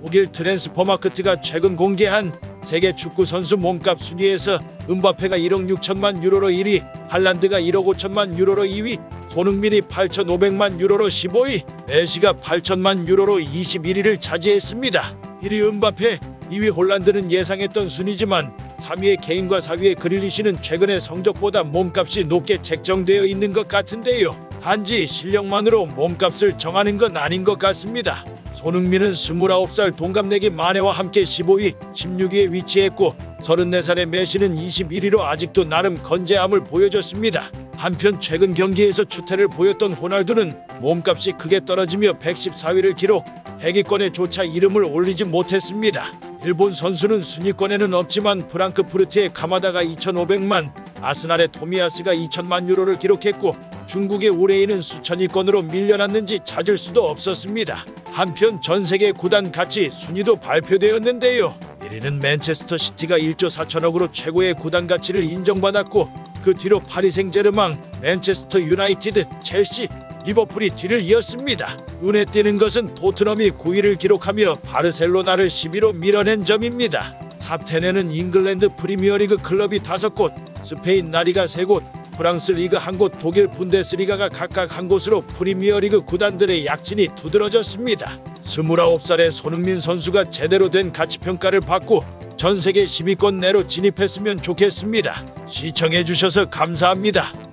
독일 트랜스퍼마크트가 최근 공개한 세계 축구 선수 몸값 순위에서 음바페가 1억 6천만 유로로 1위, 할란드가 1억 5천만 유로로 2위, 손흥민이 8,500만 유로로 15위, 메시가 8천만 유로로 21위를 차지했습니다. 1위 음바페, 2위 홀란드는 예상했던 순위지만 3위의 케인과 4위의 그릴리시는 최근의 성적보다 몸값이 높게 책정되어 있는 것 같은데요. 단지 실력만으로 몸값을 정하는 건 아닌 것 같습니다. 손흥민은 29살 동갑내기 마네와 함께 15위, 16위에 위치했고 34살의 메시는 21위로 아직도 나름 건재함을 보여줬습니다. 한편 최근 경기에서 추태를 보였던 호날두는 몸값이 크게 떨어지며 114위를 기록, 해기권에조차 이름을 올리지 못했습니다. 일본 선수는 순위권에는 없지만 프랑크푸르트의 가마다가 2,500만, 아스날의 토미야스가 2천만 유로를 기록했고 중국의 우레이는 수천위권으로 밀려났는지 찾을 수도 없었습니다. 한편 전세계 구단 가치 순위도 발표되었는데요. 1위는 맨체스터 시티가 1조 4천억으로 최고의 구단 가치를 인정받았고 그 뒤로 파리 생제르맹, 맨체스터 유나이티드, 첼시, 리버풀이 뒤를 이었습니다. 눈에 띄는 것은 토트넘이 9위를 기록하며 바르셀로나를 10위로 밀어낸 점입니다. 탑10에는 잉글랜드 프리미어리그 클럽이 5곳, 스페인 라리가 3곳, 프랑스 리그 1곳, 독일 분데스리가가 각각 1곳으로 프리미어리그 구단들의 약진이 두드러졌습니다. 29살의 손흥민 선수가 제대로 된 가치평가를 받고 전세계 10위권 내로 진입했으면 좋겠습니다. 시청해주셔서 감사합니다.